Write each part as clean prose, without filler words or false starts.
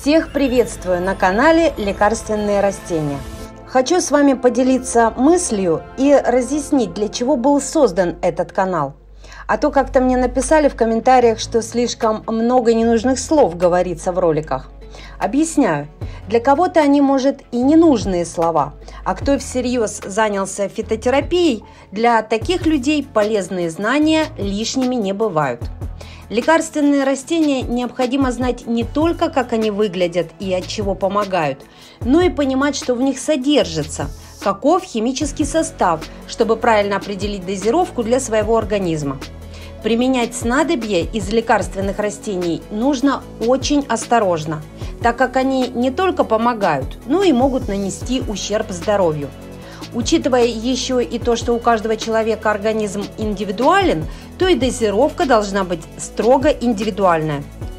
Всех приветствую на канале «Лекарственные растения». Хочу с вами поделиться мыслью и разъяснить, для чего был создан этот канал. А то как-то мне написали в комментариях, что слишком много ненужных слов говорится в роликах. Объясняю. Для кого-то они, может, и ненужные слова, а кто всерьез занялся фитотерапией, для таких людей полезные знания лишними не бывают. Лекарственные растения необходимо знать не только, как они выглядят и от чего помогают, но и понимать, что в них содержится, каков химический состав, чтобы правильно определить дозировку для своего организма. Применять снадобья из лекарственных растений нужно очень осторожно, так как они не только помогают, но и могут нанести ущерб здоровью. Учитывая еще и то, что у каждого человека организм индивидуален, то и дозировка должна быть строго индивидуальная.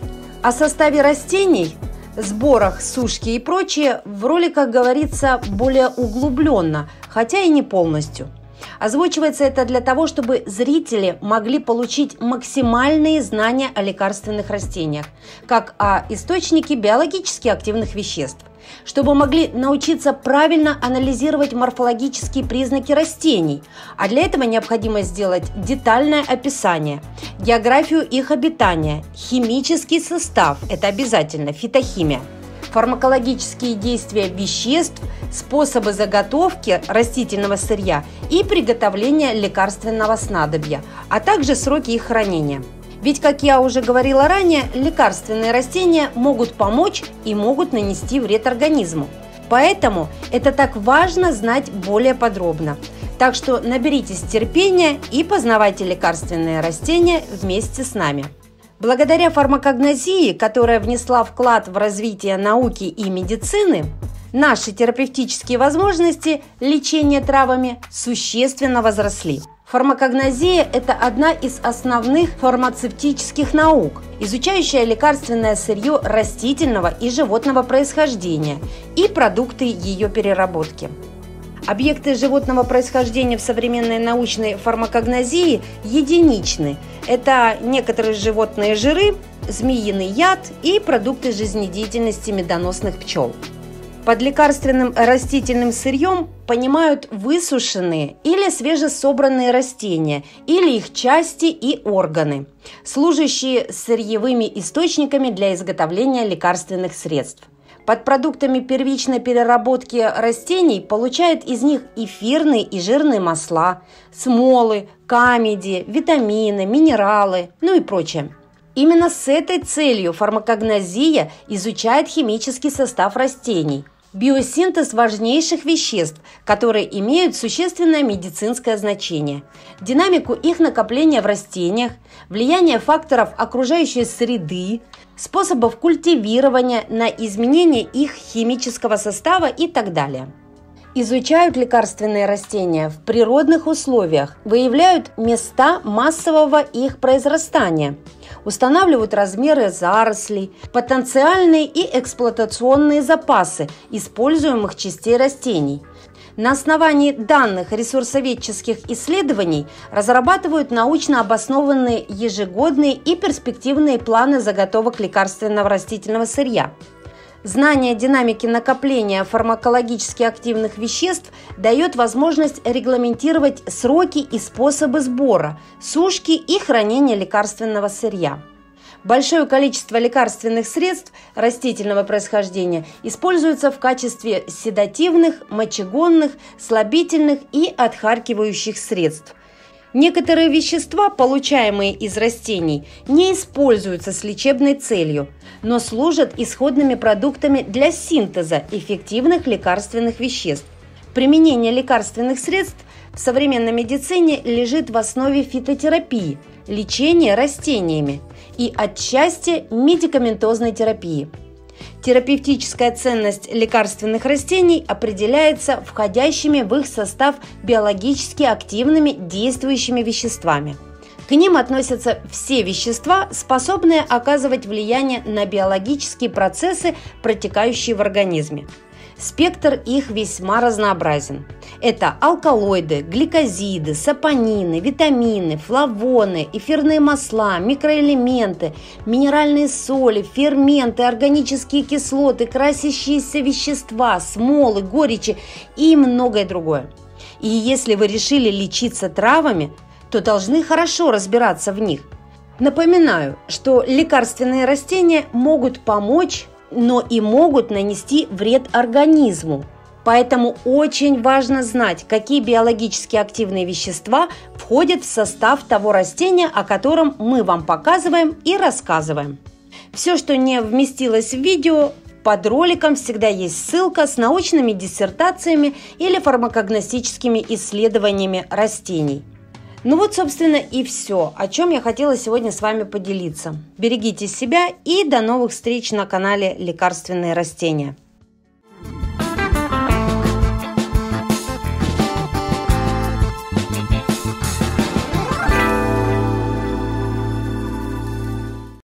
О составе растений, сборах, сушке и прочее в роликах говорится более углубленно, хотя и не полностью. Озвучивается это для того, чтобы зрители могли получить максимальные знания о лекарственных растениях, как о источнике биологически активных веществ, чтобы могли научиться правильно анализировать морфологические признаки растений, а для этого необходимо сделать детальное описание, географию их обитания, химический состав – это обязательно, фитохимия, фармакологические действия веществ, способы заготовки растительного сырья и приготовления лекарственного снадобья, а также сроки их хранения. Ведь, как я уже говорила ранее, лекарственные растения могут помочь и могут нанести вред организму. Поэтому это так важно знать более подробно. Так что наберитесь терпения и познавайте лекарственные растения вместе с нами. Благодаря фармакогнозии, которая внесла вклад в развитие науки и медицины, наши терапевтические возможности лечения травами существенно возросли. Фармакогнозия – это одна из основных фармацевтических наук, изучающая лекарственное сырье растительного и животного происхождения и продукты ее переработки. Объекты животного происхождения в современной научной фармакогнозии единичны. Это некоторые животные жиры, змеиный яд и продукты жизнедеятельности медоносных пчел. Под лекарственным растительным сырьем понимают высушенные или свежесобранные растения или их части и органы, служащие сырьевыми источниками для изготовления лекарственных средств. Под продуктами первичной переработки растений получают из них эфирные и жирные масла, смолы, камеди, витамины, минералы, и прочее. Именно с этой целью фармакогнозия изучает химический состав растений, биосинтез важнейших веществ, которые имеют существенное медицинское значение, динамику их накопления в растениях, влияние факторов окружающей среды, способов культивирования на изменение их химического состава и так далее. Изучают лекарственные растения в природных условиях, выявляют места массового их произрастания, устанавливают размеры зарослей, потенциальные и эксплуатационные запасы используемых частей растений. На основании данных ресурсоведческих исследований разрабатывают научно обоснованные ежегодные и перспективные планы заготовок лекарственного растительного сырья. Знание динамики накопления фармакологически активных веществ дает возможность регламентировать сроки и способы сбора, сушки и хранения лекарственного сырья. Большое количество лекарственных средств растительного происхождения используется в качестве седативных, мочегонных, слабительных и отхаркивающих средств. Некоторые вещества, получаемые из растений, не используются с лечебной целью, но служат исходными продуктами для синтеза эффективных лекарственных веществ. Применение лекарственных средств в современной медицине лежит в основе фитотерапии, лечения растениями и отчасти медикаментозной терапии. Терапевтическая ценность лекарственных растений определяется входящими в их состав биологически активными действующими веществами. К ним относятся все вещества, способные оказывать влияние на биологические процессы, протекающие в организме. Спектр их весьма разнообразен. Это алкалоиды, гликозиды, сапонины, витамины, флавоны, эфирные масла, микроэлементы, минеральные соли, ферменты, органические кислоты, красящиеся вещества, смолы, горечи и многое другое. И если вы решили лечиться травами, то должны хорошо разбираться в них. Напоминаю, что лекарственные растения могут помочь, но и могут нанести вред организму. Поэтому очень важно знать, какие биологически активные вещества входят в состав того растения, о котором мы вам показываем и рассказываем. Все, что не вместилось в видео, под роликом всегда есть ссылка с научными диссертациями или фармакогностическими исследованиями растений. Ну вот, собственно, и все, о чем я хотела сегодня с вами поделиться. Берегите себя и до новых встреч на канале Лекарственные растения.